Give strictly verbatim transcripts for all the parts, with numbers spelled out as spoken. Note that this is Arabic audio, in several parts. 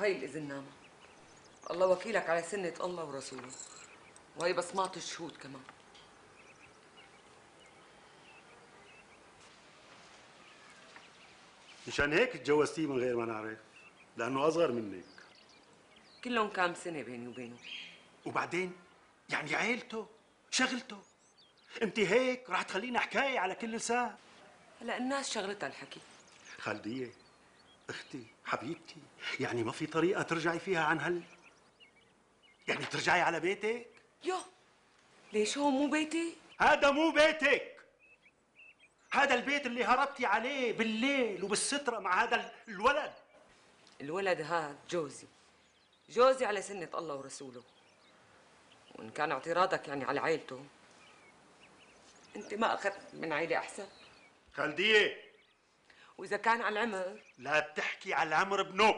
وهي الإذنامة. الله وكيلك على سنة الله ورسوله، وهي بصمات الشهود كمان. مشان هيك تجوزتيه من غير ما نعرف، لأنه أصغر منك. كلهم كام سنة بيني وبينه. وبعدين يعني عيلته شغلته، انت هيك راح تخلينا حكايه على كل لسان. هلا الناس شغلتها الحكي. خالديه اختي حبيبتي، يعني ما في طريقه ترجعي فيها عن هال، يعني ترجعي على بيتك؟ يو ليش هون مو بيتي؟ هذا مو بيتك، هذا البيت اللي هربتي عليه بالليل وبالستره مع هذا الولد. الولد هاد جوزي، جوزي على سنة الله ورسوله. وإن كان اعتراضك يعني على عيلته، أنت ما أخذت من عيلة أحسن. خالديه، وإذا كان على العمر، لا تحكي على العمر بنو.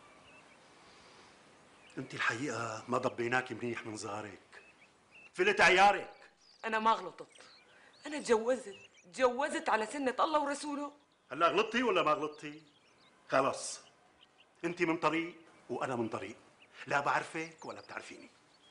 انت الحقيقه ما ضبيناكي منيح من ظهرك، فلت عيارك. أنا ما غلطت، أنا تجوزت تجوزت على سنة الله ورسوله. هلا غلطتي ولا ما غلطتي؟ خلص، انت من طريق وانا من طريق، لا بعرفك ولا بتعرفيني.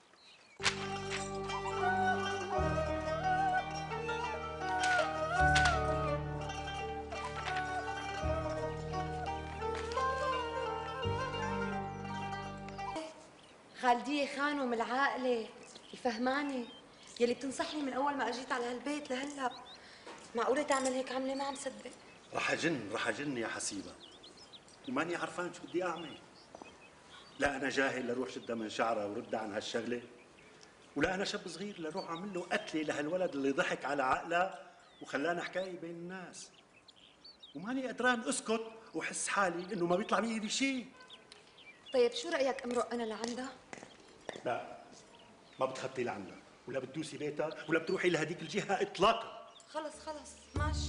خالدية خانم العاقلة الفهمانة يلي بتنصحني من أول ما أجيت على هالبيت لهلا. معقولة تعمل هيك عملة؟ ما عم صدق. رح أجن رح أجن يا حسيبة، وماني عرفان شو بدي أعمل. لا أنا جاهل لروح شدها من شعرها ورد عن هالشغلة، ولا أنا شاب صغير لروح أعمل له قتلة لهالولد اللي ضحك على عقله وخلانا حكاية بين الناس، وماني قدران أسكت وأحس حالي إنه ما بيطلع بإيدي شيء. طيب شو رأيك أمرق أنا لعندها؟ لا، ما بتخطي لعندها ولا بتدوسي بيتها ولا بتروحي لهديك الجهة إطلاقا. خلص خلص ماشي.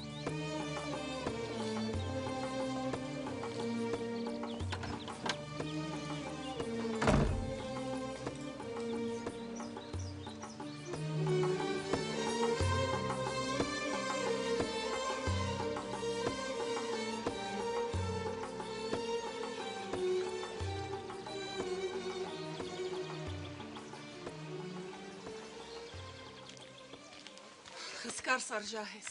السكر صار جاهز.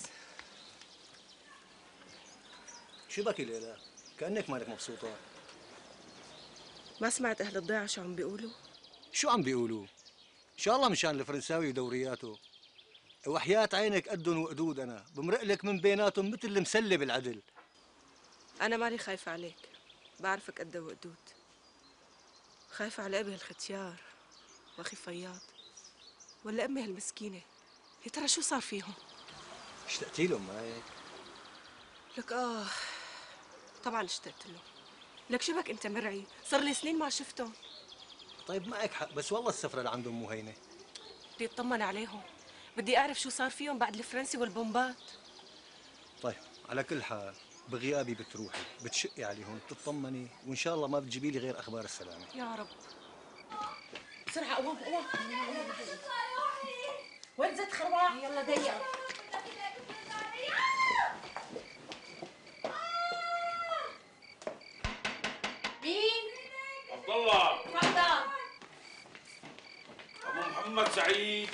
شو بكي ليلى؟ كأنك مالك مبسوطة. ما سمعت أهل الضيعة شو عم بيقولوا؟ شو عم بيقولوا؟ إن شاء الله مشان الفرنساوي ودورياته. وحياة عينك قدن وقدود أنا بمرق لك من بيناتهم مثل المسلة بالعدل. أنا مالي خايفة عليك، بعرفك قد وقدود. خايفة على أبي هالختيار وأخي فياض، ولا أمي هالمسكينة، يا ترى شو صار فيهم؟ اشتقتي لهم ما هيك؟ لك آه طبعا اشتقت له. لك شو بك أنت مرعي؟ صار لي سنين ما شفتهم. طيب معك حق، بس والله السفرة اللي عندهم مو هينة. بدي أطمن عليهم، بدي أعرف شو صار فيهم بعد الفرنسي والبومبات. طيب على كل حال بغيابي بتروحي بتشقي عليهم بتطمني، وإن شاء الله ما بتجيبي لي غير أخبار السلامة. يا رب. بسرعة قوم قوم. وين زت خروع؟ يلا ضيق. مين؟ عبد الله. تفضل. ابو محمد سعيد.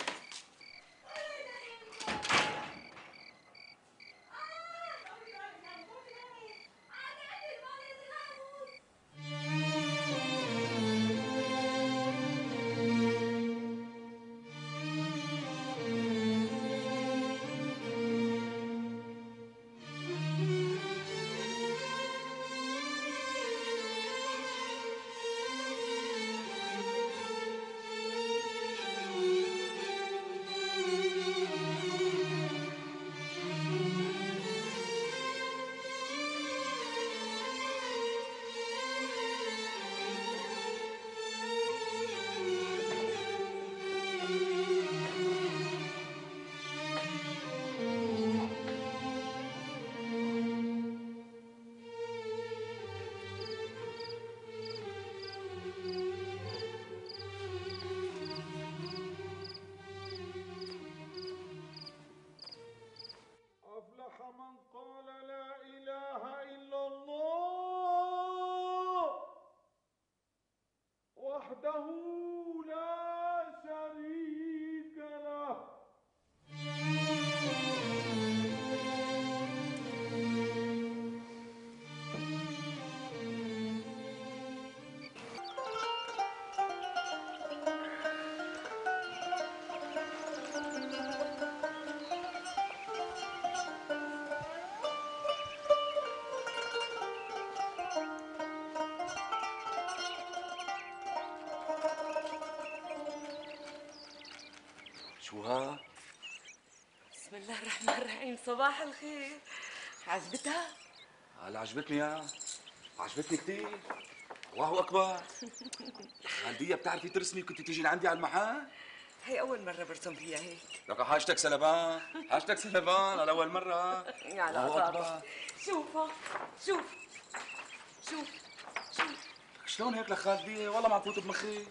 شو ها؟ بسم الله الرحمن الرحيم. صباح الخير. عجبتها؟ هلا عجبتني يا عجبتني كثير. الله اكبر. خالدية بتعرفي ترسمي وكنتي تيجي لعندي على المحل؟ هي أول مرة برسم فيها هيك. لك حاجتك سلبان، حاجتك سلبان على أول مرة. على الله أصابك. شوفها شوف شوف شوف. شلون هيك لخالدية؟ والله ما عم فوت بمخي.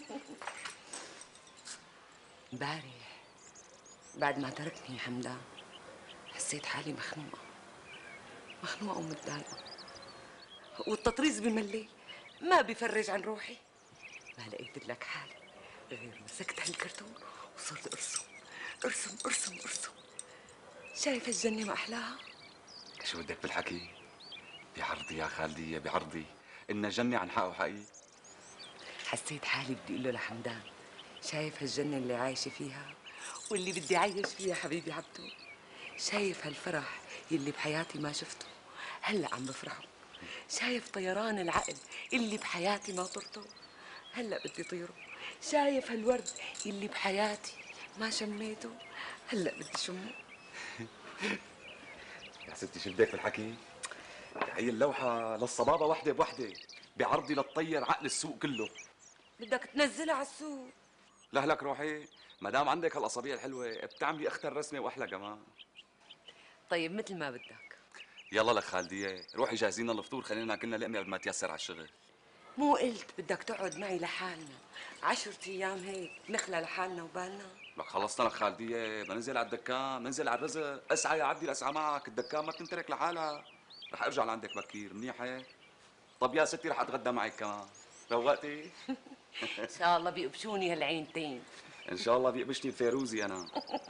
امبارح بعد ما تركني حمدان حسيت حالي مخنوقة مخنوقة ومتضايقة، والتطريز بملي ما بيفرج عن روحي. ما لقيت لك حالي غير مسكت هالكرتون وصرت ارسم ارسم ارسم ارسم. شايف الجنة ما أحلاها؟ شو بدك بالحكي؟ بعرضي يا خالدية بعرضي، إن جنة عن حق وحقيقي. حسيت حالي بدي اقول له لحمدان شايف هالجنة اللي عايشة فيها واللي بدي عايش فيها حبيبي عبدو؟ شايف هالفرح يلي بحياتي ما شفته هلا عم بفرحه؟ شايف طيران العقل اللي بحياتي ما طرته هلا بدي طيره؟ شايف هالورد يلي بحياتي ما شميته هلا بدي شمه؟ يا ستي شو بدك بالحكي؟ هي اللوحة للصبابة وحدة بوحدة، بعرضي لتطير عقل السوق كله. بدك تنزلها على السوق. لهلك روحي، ما دام عندك هالاصابيع الحلوة بتعملي اختر رسمة واحلى كمان. طيب مثل ما بدك. يلا لك خالدية، روحي جاهزين الفطور خلينا ناكلنا لقمة قبل ما تيسر على الشغل. مو قلت بدك تقعد معي لحالنا عشرة ايام هيك نخلى لحالنا وبالنا؟ لك خلصنا لك خالدية، بننزل على الدكان، بننزل على الرزق، اسعى يا عبدي الاسعى معك، الدكان ما بتنترك لحالها. رح ارجع لعندك بكير، منيح هيك؟ طب يا ستي رح اتغدى معك كمان، روقتي؟ ان شاء الله بيقبشوني هالعينتين. ان شاء الله بيقبشني بفيروزي انا.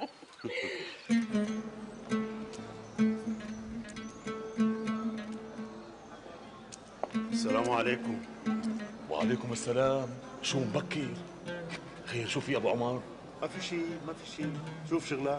السلام عليكم. وعليكم السلام. شو مبكر؟ خير شو في ابو عمر؟ ما في شيء ما في شيء، شوف شغلك.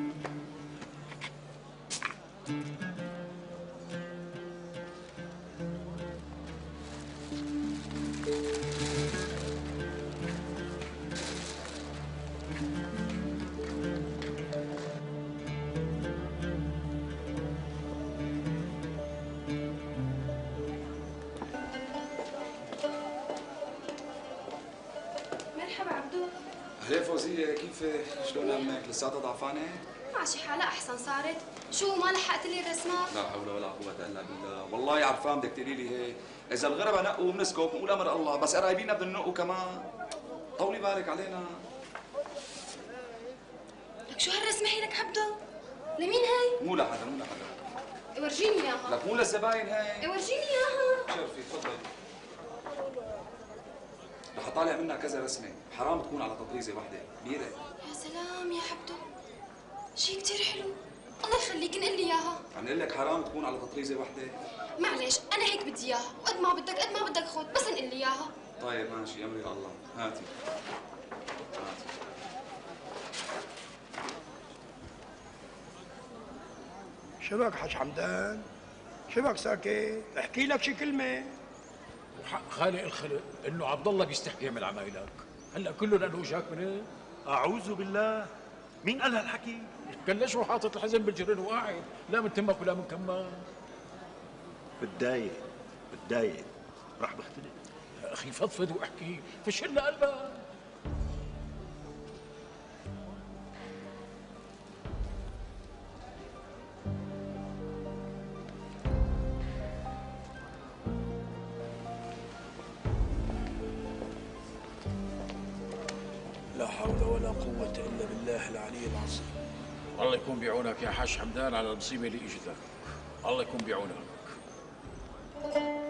مرحبا عبدو. اهلا فوزية، كيفك؟ شلون امك؟ لساتها ضعفانة؟ ماشي حالها احسن صارت. شو ما لحقت لي الرسمه؟ لا حول ولا قوة الا بالله، والله عرفان بدك تقولي لي هيك، إذا الغرباء نقوا بنسكت بنقول أمر الله، بس قرايبينا بدهم ينقوا كمان. طولي بالك علينا. لك شو هالرسمه هي لك عبدو؟ لمين هي؟ مو لحدا مو لحدا. ورجيني اياها. لك مو للزباين هي. ورجيني اياها. شرفي تفضلي. رح اطالع منها كذا رسمة، حرام تكون على تطريزة وحدة، كبيرة. يا سلام يا عبدو، شي كثير حلو. الله يخليك انقل لي اياها. عم نقول لك حرام تكون على تطريزة وحدة. معلش انا هيك بدي اياها، وقد ما بدك قد ما بدك خذ، بس انقل لي اياها. طيب ماشي، امري الله، هاتي. هاتي. شبك حاج حمدان؟ شبك ساكت؟ احكي لك شي كلمة. وحق خالق الخلق انه عبد الله بيستحي يعمل عمايلك، هلا كله لانه وجهك من هيك؟ اعوذ بالله، مين قال هالحكي؟ كان ليش هو حاطط الحزن بالجرين وقاعد، لا من تمك ولا من كمك. بتضايق بتضايق، راح بختلف. يا اخي فضفض واحكي، فشل قلبك. لا حول ولا قوة إلا بالله العلي العظيم. الله يكون بعونك يا حاج حمدان على المصيبه اللي اجتك، الله يكون بعونك.